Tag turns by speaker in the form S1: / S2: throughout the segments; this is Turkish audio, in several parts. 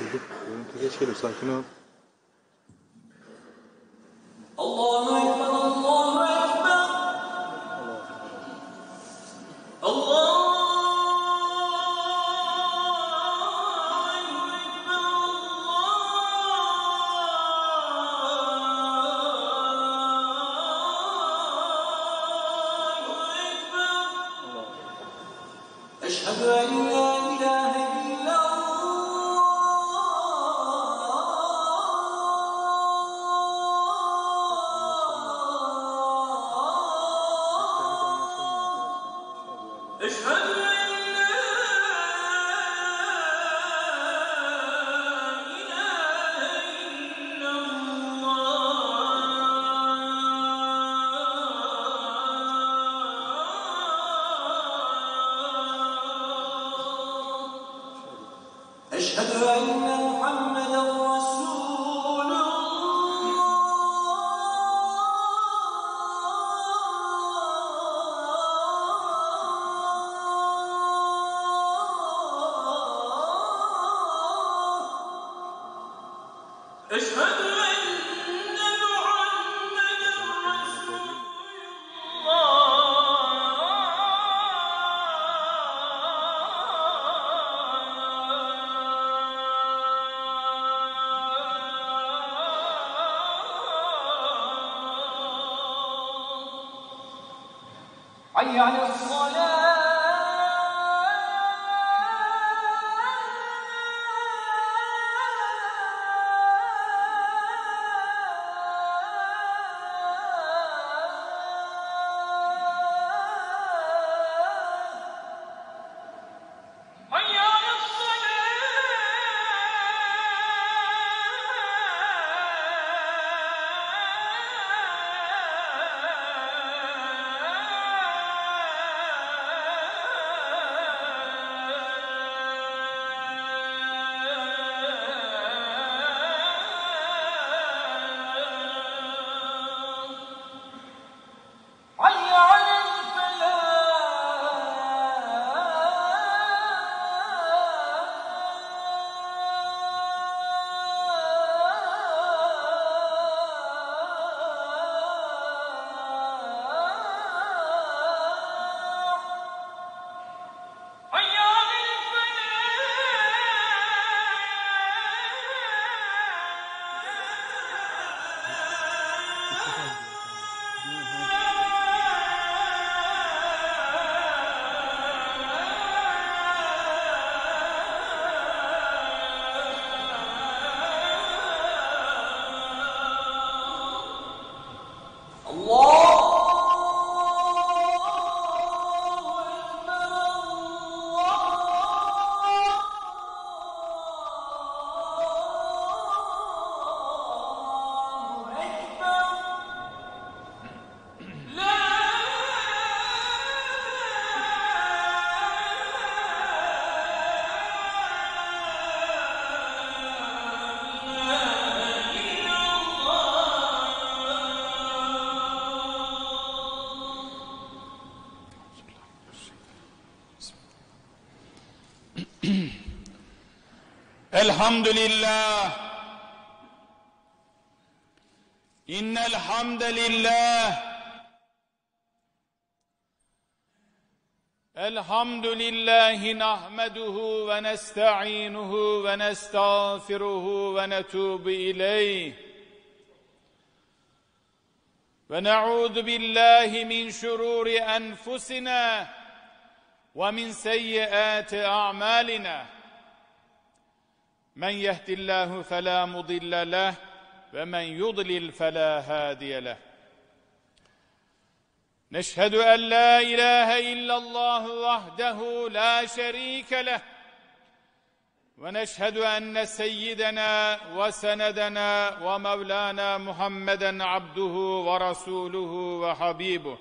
S1: Görüntü geç geliyor, sakin ol.
S2: Allahu Ekber, Allahu Ekber. Allahu Ekber. Eşhedü en la ilahe أشهد أن محمدًا رسول الله. أشهد أن محمدًا رسول الله. حي على الصلاة. حي على
S3: Elhamdülillah. İnnel hamdelillah. Elhamdülillahi nahmeduhu ve nesta'inuhu ve nestağfiruhu ve netubu ileyh. Ve na'udhu billahi min şururi enfusina ve min seyyiati a'malina. Men yehdillahu fela mudille leh ve men yudlil fela hadiye leh. Neşhedü en la ilahe illallah vahdehu la şerike leh ve neşhedü enne seyyidena ve senedena ve mevlana Muhammeden abduhu ve rasuluhu ve habibuh.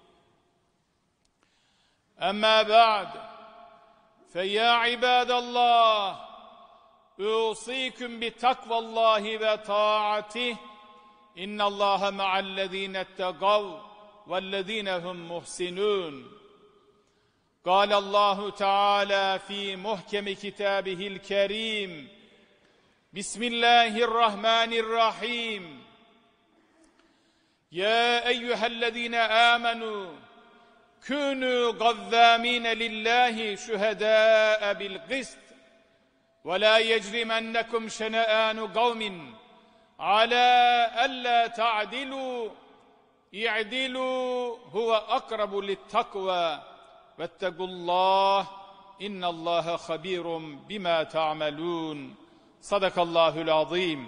S3: Amma ba'd, fe ya ibadallah, أوصيكم بتقوى الله وطاعته إن الله مع الذين اتقوا والذين هم محسنون. قال الله تعالى في محكم كتابه الكريم Bismillahirrahmanirrahim. Ya eyyühellezine amenu kûnû gazzâmîne lillahi şühedâe bil gist ve lâ yecrimennekum şene'ânu kavmin alâ ellâ ta'dilû i'dilû huve akrabu littakvâ vettegullâh innallâhe habîrum bimâ ta'melûn. Sadakallahul azîm.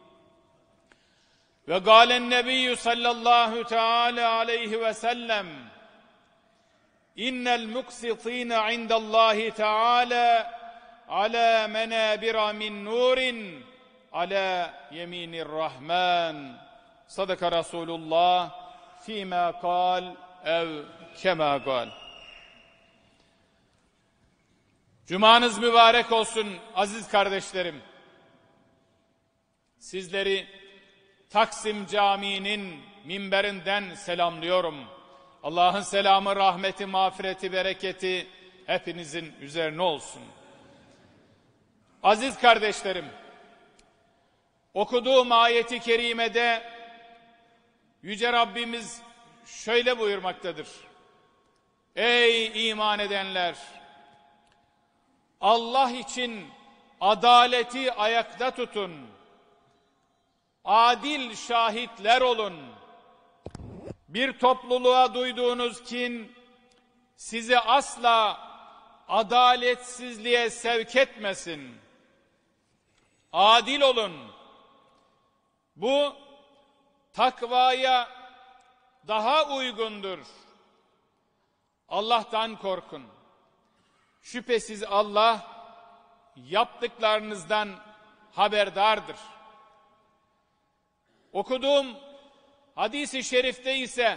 S3: Ve gâlen nebiyyü sallallahu teâlâ aleyhi ve sellem innel muksitîne indallâhi teâlâ alâ menâbira min nûrin alâ yeminirrahman. Sadaka Resulullah fîmâ kâl ev kemâ kâl. Cumanız mübarek olsun aziz kardeşlerim. Sizleri Taksim Camii'nin minberinden selamlıyorum. Allah'ın selamı, rahmeti, mağfireti, bereketi hepinizin üzerine olsun. Aziz kardeşlerim, okuduğum ayeti kerimede Yüce Rabbimiz şöyle buyurmaktadır. Ey iman edenler! Allah için adaleti ayakta tutun. Adil şahitler olun. Bir topluluğa duyduğunuz kin sizi asla adaletsizliğe sevk etmesin. Adil olun. Bu takvaya daha uygundur. Allah'tan korkun. Şüphesiz Allah yaptıklarınızdan haberdardır. Okuduğum hadis-i şerifte ise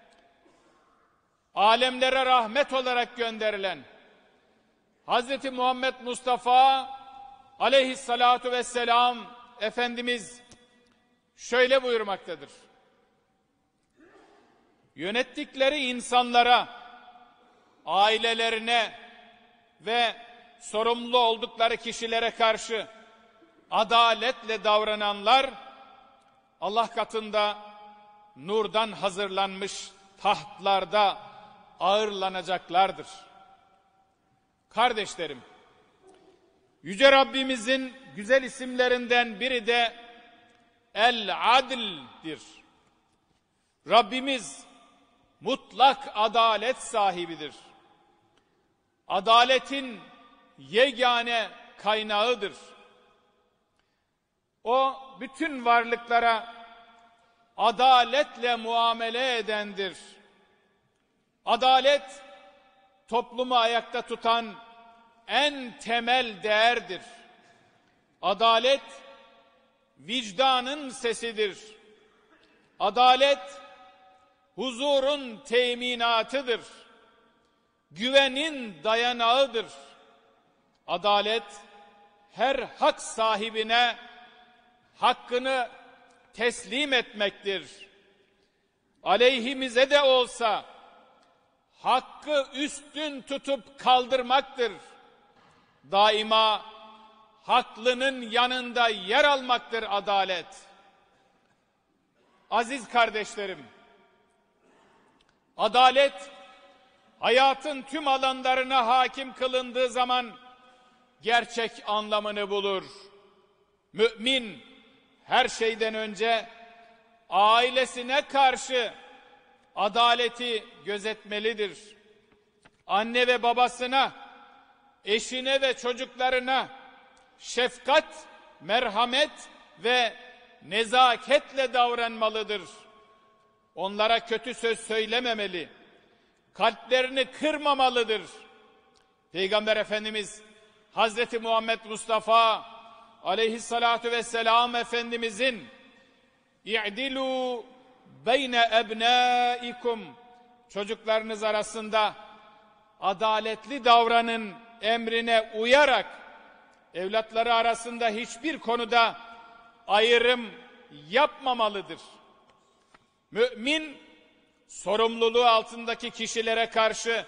S3: alemlere rahmet olarak gönderilen Hz. Muhammed Mustafa aleyhissalatu vesselam Efendimiz şöyle buyurmaktadır. Yönettikleri insanlara, ailelerine ve sorumlu oldukları kişilere karşı adaletle davrananlar Allah katında nurdan hazırlanmış tahtlarda ağırlanacaklardır. Kardeşlerim, Yüce Rabbimizin güzel isimlerinden biri de El-Adil'dir. Rabbimiz mutlak adalet sahibidir. Adaletin yegane kaynağıdır. O bütün varlıklara adaletle muamele edendir. Adalet toplumu ayakta tutan en temel değerdir. Adalet vicdanın sesidir. Adalet huzurun teminatıdır. Güvenin dayanağıdır. Adalet her hak sahibine hakkını teslim etmektir. Aleyhimize de olsa hakkı üstün tutup kaldırmaktır. Daima haklının yanında yer almaktır adalet. Aziz kardeşlerim, adalet hayatın tüm alanlarına hakim kılındığı zaman gerçek anlamını bulur. Mümin her şeyden önce ailesine karşı adaleti gözetmelidir. Anne ve babasına, eşine ve çocuklarına şefkat, merhamet ve nezaketle davranmalıdır. Onlara kötü söz söylememeli, kalplerini kırmamalıdır. Peygamber Efendimiz Hazreti Muhammed Mustafa aleyhissalatu vesselam Efendimizin İ'dilû beyne ebnâikum, çocuklarınız arasında adaletli davranın emrine uyarak evlatları arasında hiçbir konuda ayrım yapmamalıdır. Mümin sorumluluğu altındaki kişilere karşı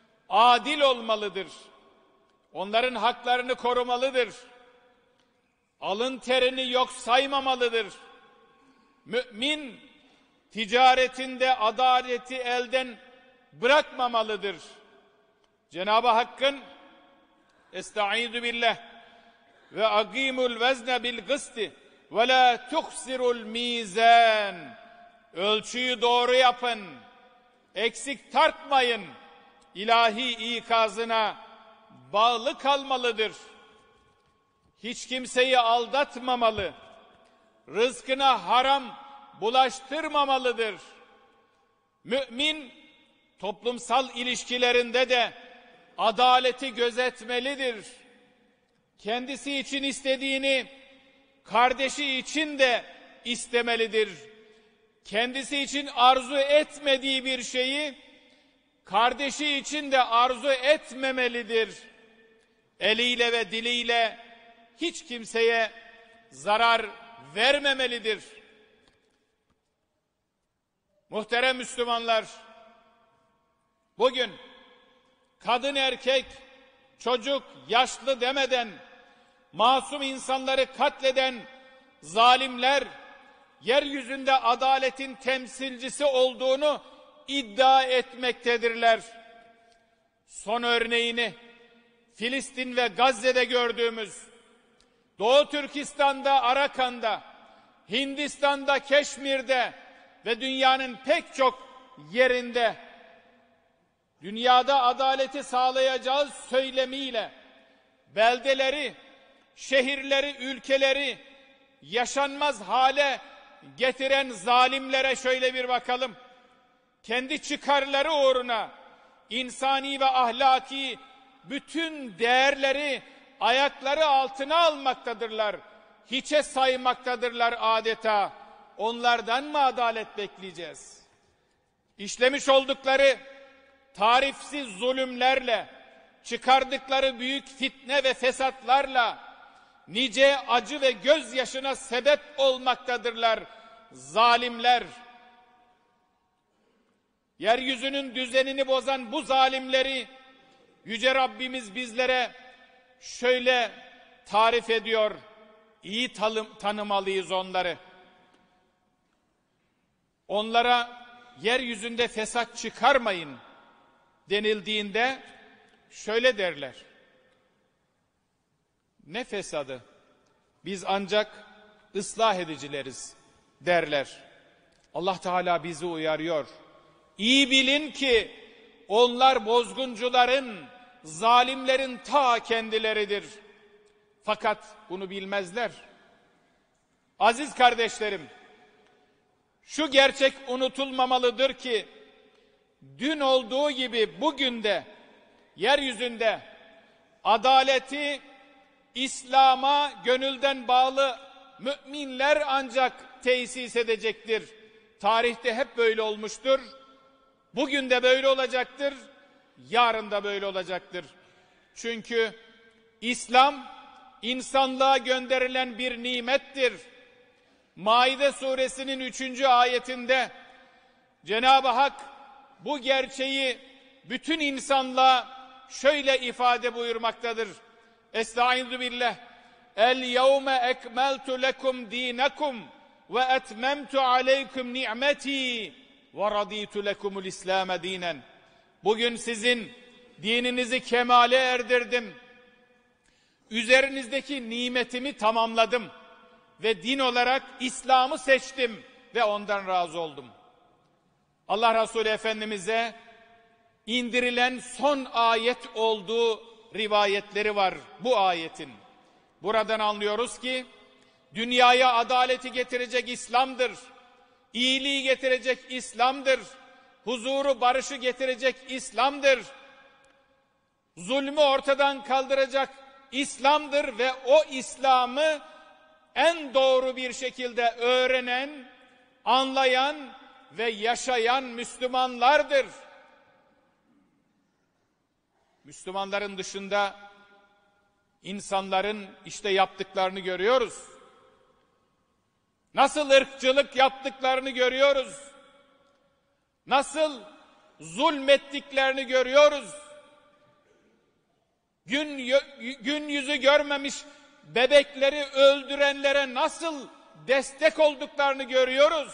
S3: adil olmalıdır. Onların haklarını korumalıdır. alın terini yok saymamalıdır. Mümin, ticaretinde adaleti elden bırakmamalıdır. Cenab-ı Hakk'ın Estaizu billah ve agimul vezne bil gısti ve la tuhsirul mizan, ölçüyü doğru yapın, eksik tartmayın ilahi ikazına bağlı kalmalıdır. Hiç kimseyi aldatmamalı, rızkına haram bulaştırmamalıdır. Mümin toplumsal ilişkilerinde de adaleti gözetmelidir. Kendisi için istediğini kardeşi için de istemelidir. Kendisi için arzu etmediği bir şeyi kardeşi için de arzu etmemelidir. Eliyle ve diliyle hiç kimseye zarar vermemelidir. Muhterem Müslümanlar, bugün kadın erkek, çocuk, yaşlı demeden masum insanları katleden zalimler yeryüzünde adaletin temsilcisi olduğunu iddia etmektedirler. Son örneğini Filistin ve Gazze'de gördüğümüz, Doğu Türkistan'da, Arakan'da, Hindistan'da, Keşmir'de ve dünyanın pek çok yerinde dünyada adaleti sağlayacağız söylemiyle beldeleri, şehirleri, ülkeleri yaşanmaz hale getiren zalimlere şöyle bir bakalım. Kendi çıkarları uğruna insani ve ahlaki bütün değerleri ayakları altına almaktadırlar. Hiçe saymaktadırlar adeta. Onlardan mı adalet bekleyeceğiz? İşlemiş oldukları tarifsiz zulümlerle, çıkardıkları büyük fitne ve fesatlarla nice acı ve gözyaşına sebep olmaktadırlar zalimler. Yeryüzünün düzenini bozan bu zalimleri Yüce Rabbimiz bizlere şöyle tarif ediyor. İyi tanımalıyız onları. Onlara yeryüzünde fesat çıkarmayın denildiğinde şöyle derler. Ne fesadı? Biz ancak ıslah edicileriz derler. Allah Teala bizi uyarıyor. İyi bilin ki onlar bozguncuların, zalimlerin ta kendileridir. Fakat bunu bilmezler. Aziz kardeşlerim, şu gerçek unutulmamalıdır ki dün olduğu gibi bugün de yeryüzünde adaleti İslam'a gönülden bağlı müminler ancak tesis edecektir. Tarihte hep böyle olmuştur. Bugün de böyle olacaktır. Yarın da böyle olacaktır. Çünkü İslam insanlığa gönderilen bir nimettir. Maide suresinin 3. ayetinde Cenab-ı Hak bu gerçeği bütün insanlığa şöyle ifade buyurmaktadır. Estaizu billah. El yevme ekmeltu lekum dinakum ve etmemtu aleykum ni'meti ve raditu lekumul İslam'e dinen. Bugün sizin dininizi kemale erdirdim. Üzerinizdeki nimetimi tamamladım ve din olarak İslam'ı seçtim ve ondan razı oldum. Allah Resulü Efendimiz'e indirilen son ayet olduğu rivayetleri var bu ayetin. Buradan anlıyoruz ki dünyaya adaleti getirecek İslam'dır. İyiliği getirecek İslam'dır. Huzuru, barışı getirecek İslam'dır. Zulmü ortadan kaldıracak İslam'dır ve o İslam'ı en doğru bir şekilde öğrenen, anlayan ve yaşayan Müslümanlardır. Müslümanların dışında insanların işte yaptıklarını görüyoruz. Nasıl ırkçılık yaptıklarını görüyoruz. Nasıl zulmettiklerini görüyoruz. Gün yüzü görmemiş bebekleri öldürenlere nasıl destek olduklarını görüyoruz.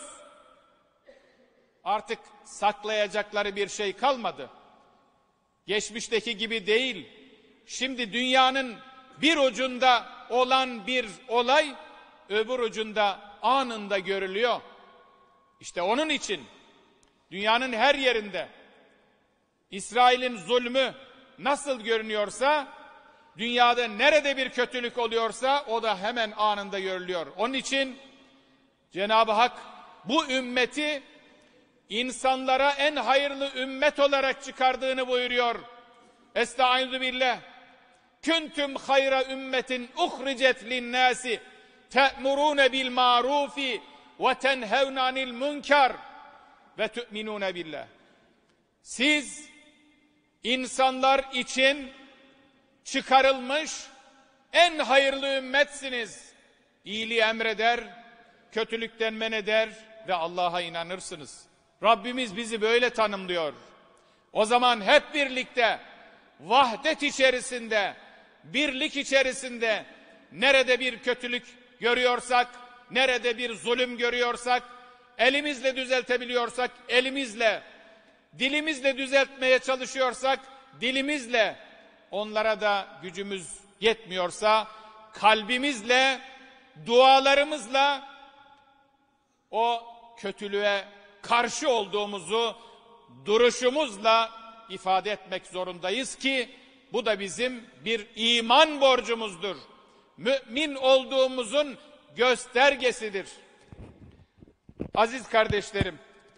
S3: Artık saklayacakları bir şey kalmadı. Geçmişteki gibi değil. Şimdi dünyanın bir ucunda olan bir olay öbür ucunda anında görülüyor. İşte onun için dünyanın her yerinde İsrail'in zulmü nasıl görünüyorsa, dünyada nerede bir kötülük oluyorsa o da hemen anında görülüyor. Onun için Cenab-ı Hak bu ümmeti insanlara en hayırlı ümmet olarak çıkardığını buyuruyor. Estaizu billah. Kuntum hayra ümmetin uhricet linnâsi te'murûne bil ma'rufi ve tenhevne anil munkar ve tu'minûne billah. Siz insanlar için çıkarılmış en hayırlı ümmetsiniz. İyiliği emreder, kötülükten men eder ve Allah'a inanırsınız. Rabbimiz bizi böyle tanımlıyor. O zaman hep birlikte vahdet içerisinde, birlik içerisinde nerede bir kötülük görüyorsak, nerede bir zulüm görüyorsak, elimizle düzeltebiliyorsak elimizle, dilimizle düzeltmeye çalışıyorsak dilimizle, onlara da gücümüz yetmiyorsa kalbimizle, dualarımızla o kötülüğe karşı olduğumuzu duruşumuzla ifade etmek zorundayız ki bu da bizim bir iman borcumuzdur. Mümin olduğumuzun göstergesidir. Aziz kardeşlerim,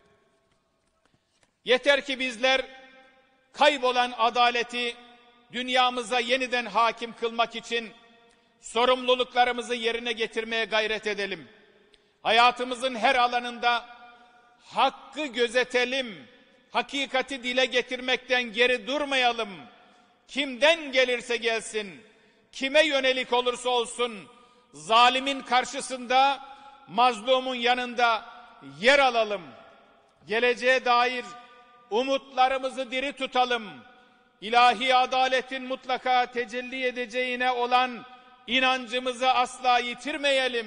S3: yeter ki bizler kaybolan adaleti dünyamıza yeniden hakim kılmak için sorumluluklarımızı yerine getirmeye gayret edelim. Hayatımızın her alanında hakkı gözetelim, hakikati dile getirmekten geri durmayalım. Kimden gelirse gelsin, kime yönelik olursa olsun, zalimin karşısında, mazlumun yanında yer alalım. Geleceğe dair umutlarımızı diri tutalım. İlahi adaletin mutlaka tecelli edeceğine olan inancımızı asla yitirmeyelim.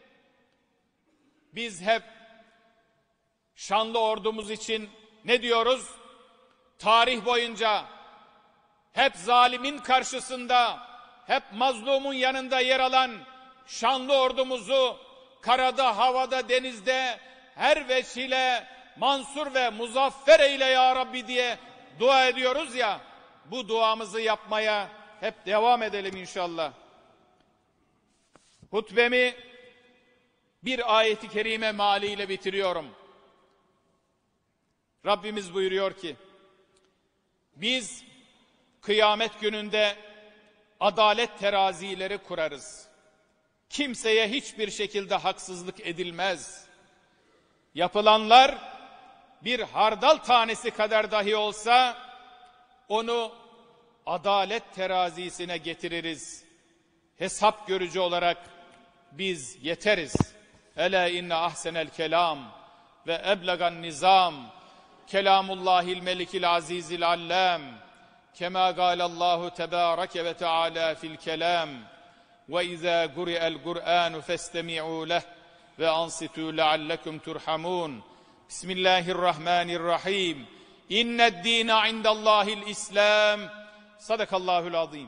S3: Biz hep şanlı ordumuz için ne diyoruz? Tarih boyunca hep zalimin karşısında, hep mazlumun yanında yer alan şanlı ordumuzu karada, havada, denizde her vesile mansur ve muzaffer eyle ya Rabbi diye dua ediyoruz ya, bu duamızı yapmaya hep devam edelim inşallah. Hutbemi bir ayeti kerime mealiyle bitiriyorum. Rabbimiz buyuruyor ki, biz kıyamet gününde adalet terazileri kurarız. Kimseye hiçbir şekilde haksızlık edilmez. Yapılanlar bir hardal tanesi kadar dahi olsa onu adalet terazisine getiririz. Hesap görücü olarak biz yeteriz. Ela inne ahsenel kelam ve eblegan nizam kelamullahil melikil azizil allam kema galallahu tebareke ve teala fil kelam ve izâ guri'el Kur'anu festemi'û leh ve ansitû leallekum turhamun. Bismillahirrahmanirrahim. İnned dîne indallâhil İslam. Sadakallahul azîm.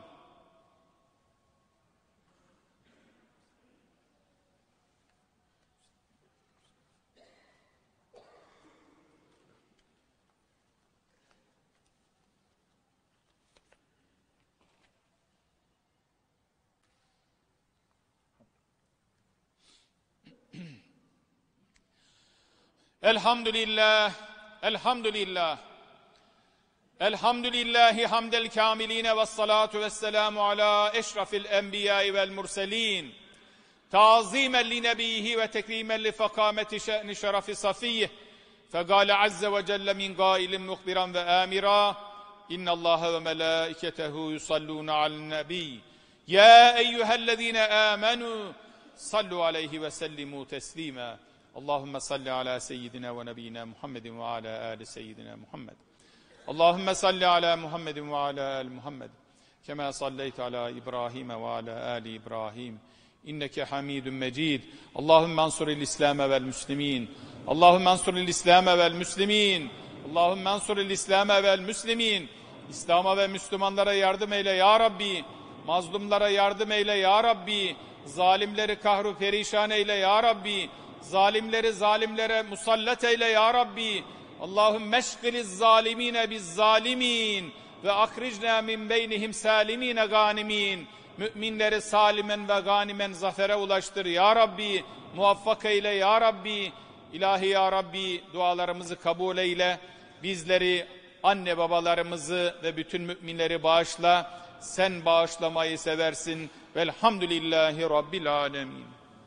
S3: Elhamdülillah, elhamdülillah. Elhamdülillahi hamdel kamiline ve salatu ve selamu ala eşrafil enbiyai vel murselin. Tazimen li nebiyhi ve tekrimen li fakameti şe'ni şerafi safiyyih. Fegale azze ve celle min gailim muhbiran ve amira. İnnallâhe ve melâiketehu yusallûne alen nebi. Ya eyyühellezîne âmenû sallu aleyhi ve sellimû teslîmâ. Allahümme salli ala seyyidina ve nebiyyina Muhammedin ve ala ali seyyidina Muhammed. Allahümme salli ala Muhammedin ve ala ali Muhammed. كما صليت على إبراهيم وعلى آل إبراهيم إنك حميد مجيد اللهم انصر الإسلام والمسلمين اللهم انصر الإسلام والمسلمين اللهم انصر الإسلام والمسلمين İslam'a ve Müslümanlara yardım eyle ya Rabbi. Mazlumlara yardım eyle ya Rabbi. Zalimleri kahru perişan eyle ya Rabbi. Zalimleri zalimlere musallat eyle ya Rabbi. Allahümme eşgiliz zalimine biz zalimin ve akricna min beynihim salimine ganimin. Müminleri salimen ve ganimen zafere ulaştır ya Rabbi. Muvaffak eyle ya Rabbi. İlahi ya Rabbi dualarımızı kabul eyle. Bizleri, anne babalarımızı ve bütün müminleri bağışla. Sen bağışlamayı seversin. Velhamdülillahi Rabbil alemin.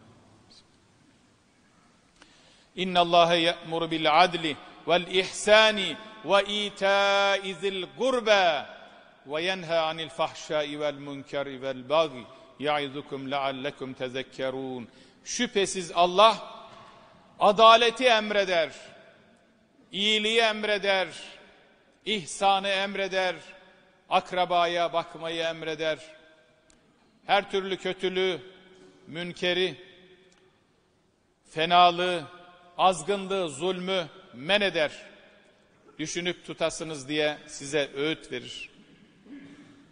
S3: İnnallâhe ye'muru bil adli vel ihsani ve itâi zil gurbe ve yenha anil fahşai vel munkeri vel bagi ya'izukum leallekum tezekkerûn. Şüphesiz Allah adaleti emreder, iyiliği emreder, ihsanı emreder, akrabaya bakmayı emreder. Her türlü kötülüğü, münkeri, fenalığı, azgınlığı, zulmü men eder. Düşünüp tutasınız diye size öğüt verir.